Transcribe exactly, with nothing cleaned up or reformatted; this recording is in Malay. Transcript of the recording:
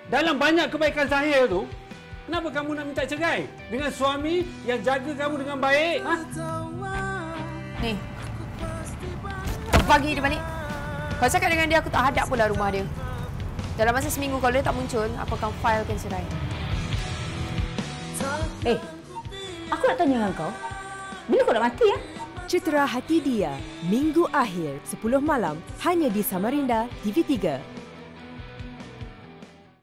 dalam banyak kebaikan Zahir tu, kenapa kamu nak minta cerai dengan suami yang jaga kamu dengan baik? Ha? Ni, kau pagi dia balik. Kau cakap dengan dia, aku tak hadap pula rumah dia. Dalam masa seminggu kalau dia tak muncul, aku akan filekan cerai. Eh, aku nak tanya dengan kau. Bila kau nak mati ya? Cetera Hati Dia, Minggu Akhir sepuluh malam hanya di Samarinda T V tiga.